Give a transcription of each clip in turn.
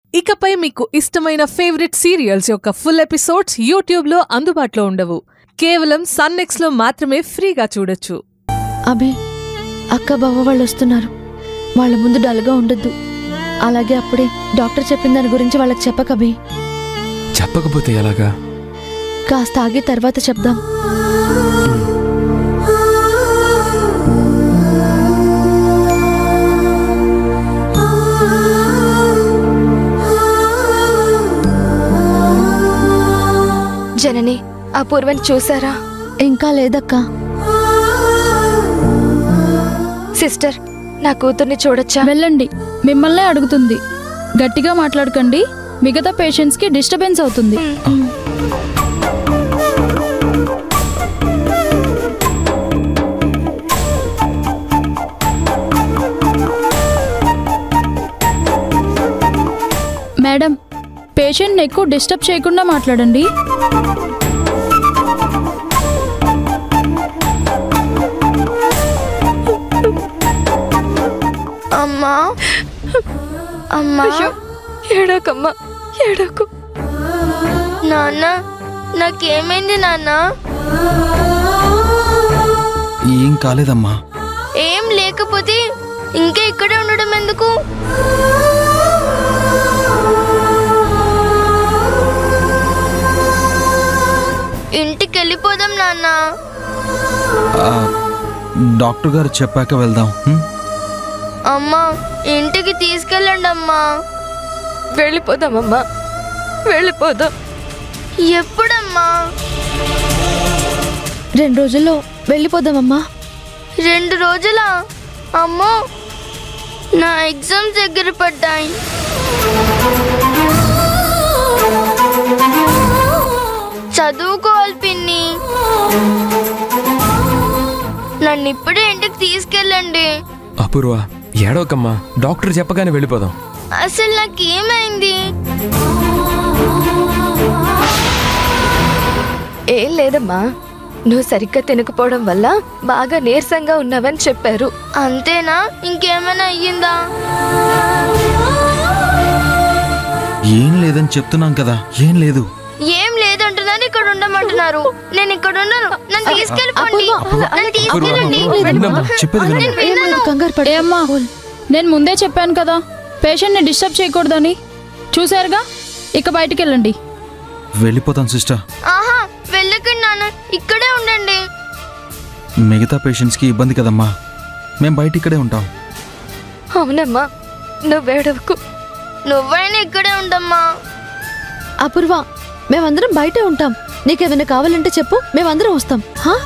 ఇకపై మీకు ఇష్టమైన ఫేవరెట్ సీరియల్స్ యొక్క ఫుల్ ఎపిసోడ్స్ యూట్యూబ్లో అందుబాటులో ఉండవు. కేవలం సన్నెక్స్లో మాత్రమే ఫ్రీగా చూడొచ్చు. అభి, అక్క బావ వాళ్ళు వస్తున్నారు. వాళ్ళ ముందు డల్గా ఉండొద్దు. అలాగే అప్పుడే డాక్టర్ చెప్పిన దాని గురించి వాళ్ళకి చెప్పకభి. చెప్పకపోతే ఎలాగా? కాస్త ఆగి తర్వాత చెప్దాం. జనని, అపూర్వని చూసారా? ఇంకా లేదక్క. సిస్టర్, నా కూతుర్ని చూడొచ్చా? వెళ్ళండి, మిమ్మల్నే అడుగుతుంది. గట్టిగా మాట్లాడకండి, మిగతా పేషెంట్స్కి డిస్టర్బెన్స్ అవుతుంది. మేడం, పేషెంట్ని ఎక్కువ డిస్టర్బ్ చేయకుండా మాట్లాడండి. అమ్మా అమ్మా, ఏడోకమ్మా, ఏడోకు. నాన్న, నాకేమైంది నాన్న? ఏం కాలేదమ్మా. ఏం లేకపోతే ఇంకా ఇక్కడే ఉండడం ఎందుకు? ఇంటికి వెళ్ళిపోదాం నాన్న. డాక్టర్ గారు చెప్పాక వెళ్దాం. అమ్మా, ఇంటికి తీసుకెళ్ళండి అమ్మా. వెళ్ళిపోదామమ్మా, వెళ్ళిపోదాం. ఎప్పుడమ్మా? 2 రోజుల్లో వెళ్ళిపోదామమ్మా. 2 రోజులా? అమ్మో, నా ఎగ్జామ్స్ దగ్గర పడ్డాయి. చదువుకోవాలి పిన్ని. నన్ను ఇప్పుడే ఇంటికి తీసుకెళ్ళండి. అపూర్వ, ఏడవకమ్మా, డాక్టర్ చెప్పగానే వెళ్ళిపోదాం. అసలు నాకేమైంది? ఏం లేదమ్మా, నువ్వు సరిగ్గా తినకపోవడం వల్ల బాగా నీరసంగా ఉన్నావని చెప్పారు. అంతేనా? ఇంకేమైనా అయ్యిందా? ఏం లేదని చెప్తున్నాం కదా. ఏం లేదు. ఏం లేదంటున్నారు, ఇక్కడ ఉండమంటున్నారు. నేను ఇక్కడ ఉండను. నన్ను తీసుకెళ్ళిపోండి. నన్ను తీసుకెళ్ళండి. ఏమ్మా, నేను ముందే చెప్పాను కదా, పేషెంట్ని డిస్టర్బ్ చేయకూడదని. చూశారుగా, ఇక బయటికి వెళ్ళండి. వెళ్ళిపోతాం సిస్టర్. ఆహా, వెళ్ళకండి నాన్న, ఇక్కడే ఉండండి. మిగతా పేషెంట్స్కి ఇబ్బంది కదమ్మా, మేము బయట ఇక్కడే ఉంటాం. అవునమ్మా, నువ్వేడవకు. నువ్వైనా ఇక్కడే ఉండమ్మా. అపూర్వ, మేమందరం బయటే ఉంటాం. నీకేమైనా కావాలంటే చెప్పు, మేమందరం వస్తాం.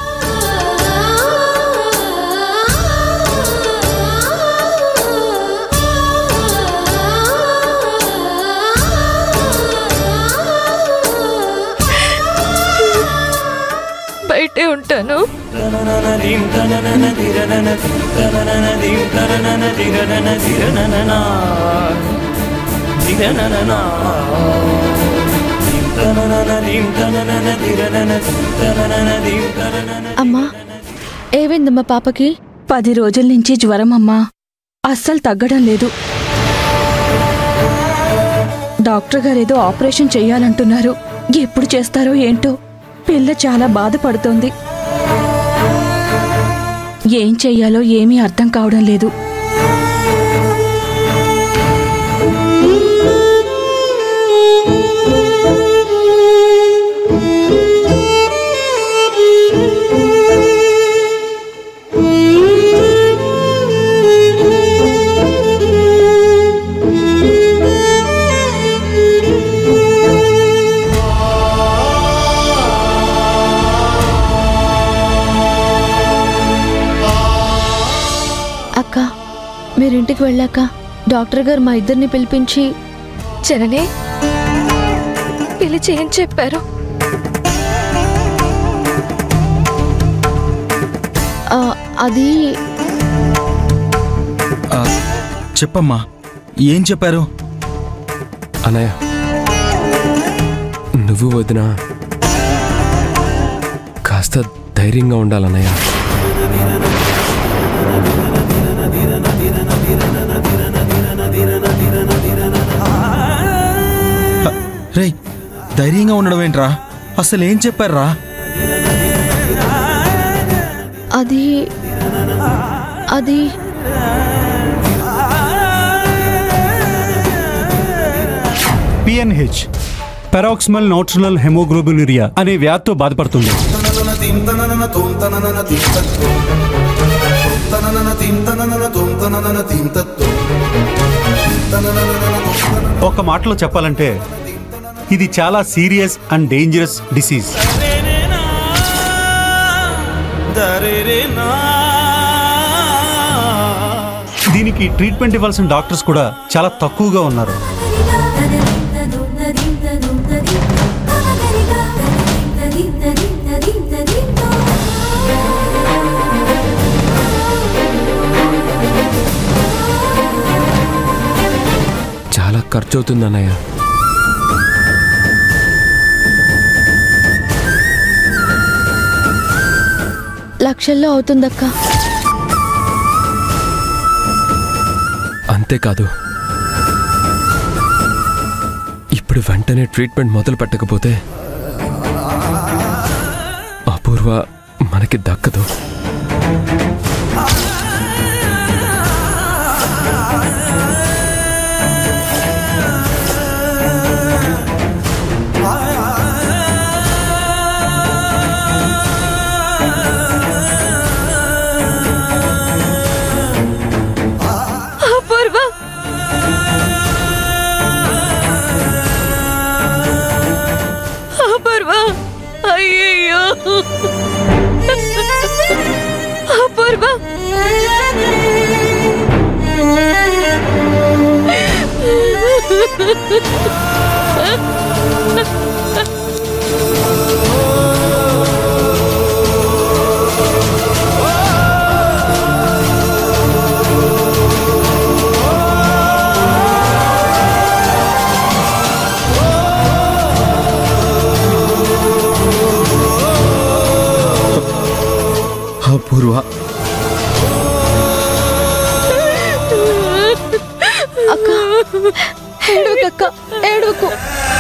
బయటే ఉంటాను. అమ్మా, ఏమైందమ్మా పాపకి? 10 రోజుల నుంచి జ్వరం అమ్మా, అస్సలు తగ్గడం లేదు. డాక్టర్ గారు ఏదో ఆపరేషన్ చెయ్యాలంటున్నారు. ఎప్పుడు చేస్తారో ఏంటో. పిల్ల చాలా బాధపడుతోంది. ఏం చెయ్యాలో ఏమీ అర్థం కావడం లేదు. అక్క, మీరింటికి వెళ్ళాక డాక్టర్ గారు మా ఇద్దరిని పిలిపించి, జననే, పిలిచి ఏం చెప్పారు? అది చెప్పమ్మా, ఏం చెప్పారు? అన్నయ్య, నువ్వు వదినా కాస్త ధైర్యంగా ఉండాలన్నయ్య. రేయ్ ధైర్యంగా ఉండడం ఏంట్రా? అసలు ఏం చెప్పారా? అది అది PNH పెరాక్సిమల్ నోట్రనల్ హెమోగ్లోబినురియా అనే వ్యాధితో బాధపడుతుంది. ఒక మాటలో చెప్పాలంటే ఇది చాలా సీరియస్ అండ్ డేంజరస్ డిసీజ్. దీనికి ట్రీట్మెంట్ ఇవ్వాల్సిన డాక్టర్స్ కూడా చాలా తక్కువగా ఉన్నారు. చాలా ఖర్చు అవుతుంది అన్నయ్య. లక్షల్లో అవుతుందక్క. అంతేకాదు, ఇప్పుడు వెంటనే ట్రీట్మెంట్ మొదలు పెట్టకపోతే అపూర్వ మనకి దక్కదు. అయ్యయ్యో అపూర్వ, అపూర్వ అక్క ఏడవకక్క, ఏడవకు.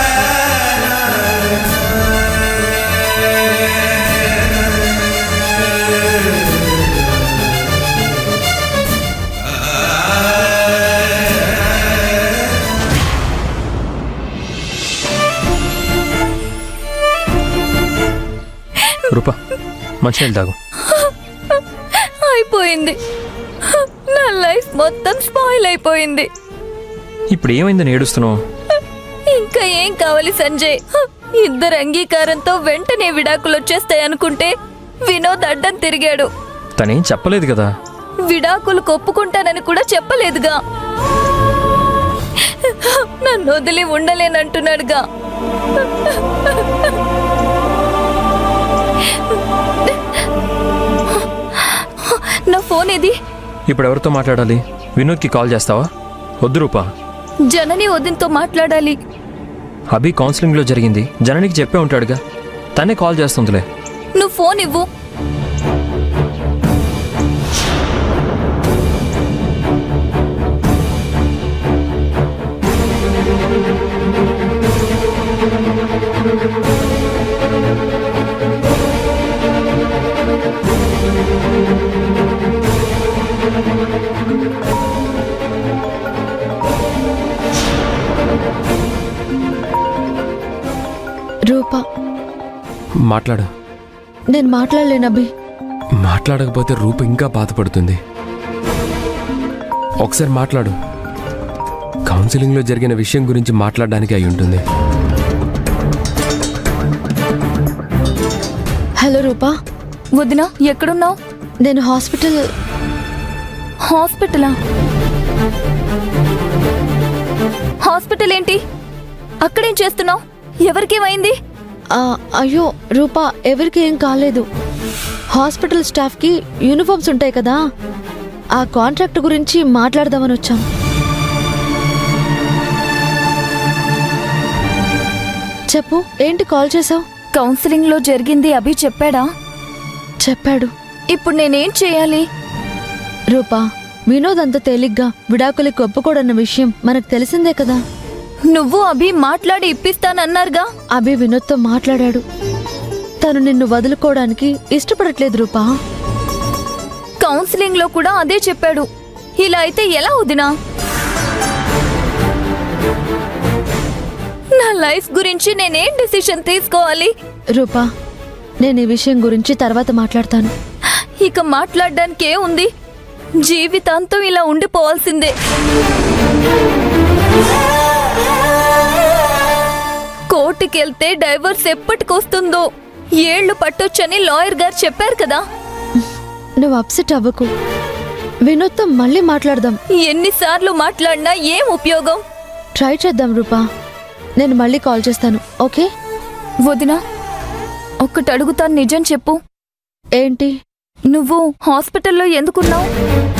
రూపా, మంచినీళ్ళు తాగు. అయిపోయింది, నా లైఫ్ మొత్తం స్పాయిల్ అయిపోయింది. ఇప్పుడు ఏమైందని ఏడుస్తున్నావు? ఇంకా ఏం కావాలి సంజయ్? ఇద్దరు అంగీకారంతో వెంటనే విడాకులు వచ్చేస్తాయి అనుకుంటే వినోద్ అడ్డం తిరిగాడు. తనేం చెప్పలేదు కదా. విడాకులు ఒప్పుకుంటానని కూడా చెప్పలేదుగా. నన్ను వదిలి ఉండలేనంటున్నాడుగా. నా ఫోన్ ఏది? ఇప్పుడు ఎవరితో మాట్లాడాలి? వినోద్కి కాల్ చేస్తావా? వద్దు రూపా, జనని వదినతో మాట్లాడాలి. అభి కౌన్సిలింగ్లో జరిగింది జననికి చెప్పే ఉంటాడుగా, తనే కాల్ చేస్తుందిలే. నువ్వు ఫోన్ ఇవ్వు. రూపా, మాట్లాడు. నేను మాట్లాడలేను అభి. మాట్లాడకపోతే రూప ఇంకా బాధపడుతుంది. ఒకసారి మాట్లాడు. కౌన్సిలింగ్లో జరిగిన విషయం గురించి మాట్లాడడానికి అయి ఉంటుంది. హలో రూపా. వదినా, ఎక్కడున్నావు? నేను హాస్పిటల్. హాస్పిటలా? హాస్పిటల్ ఏంటి? అక్కడేం చేస్తున్నావు? ఎవరికేమైంది? అయ్యో రూపా, ఎవరికి ఏం కాలేదు. హాస్పిటల్ స్టాఫ్కి యూనిఫామ్స్ ఉంటాయి కదా, ఆ కాంట్రాక్ట్ గురించి మాట్లాడదామని వచ్చాం. చెప్పు, ఏంటి కాల్ చేసావు? కౌన్సిలింగ్ లో జరిగింది అభి చెప్పాడా? చెప్పాడు. ఇప్పుడు నేనేం చేయాలి? రూపా, వినోద్ అంత తేలిగ్గా విడాకులకి ఒప్పుకోడన్న విషయం మనకు తెలిసిందే కదా. నువ్వు అభి మాట్లాడి ఇప్పిస్తానన్నారుగా. అభి వినోద్తో మాట్లాడాడు. తను నిన్ను వదులుకోవడానికి ఇష్టపడట్లేదు రూపా. కౌన్సిలింగ్ లో కూడా అదే చెప్పాడు. ఇలా అయితే ఎలా వదినా? నా లైఫ్ గురించి నేనేం డిసిషన్ తీసుకోవాలి? రూపా, నేను ఈ విషయం గురించి తర్వాత మాట్లాడతాను. ఇక మాట్లాడడానికి ఏముంది? జీవితాంతం ఇలా ఉండిపోవాల్సిందే. కోర్టుకెళ్తే డైవర్స్ ఎప్పటికొస్తుందో, ఏళ్లు పట్టొచ్చని లాయర్ గారు చెప్పారు కదా. నువ్వు అప్సెట్ అవ్వకు. వినోద్తో మళ్ళీ మాట్లాడదాం. ఎన్నిసార్లు మాట్లాడినా ఏం ఉపయోగం? ట్రై చేద్దాం రూపా. నేను మళ్ళీ కాల్ చేస్తాను, ఓకే? వదినా, ఒక్కటి అడుగుతాను, నిజం చెప్పు. ఏంటి? నువ్వు హాస్పిటల్లో ఎందుకున్నావు?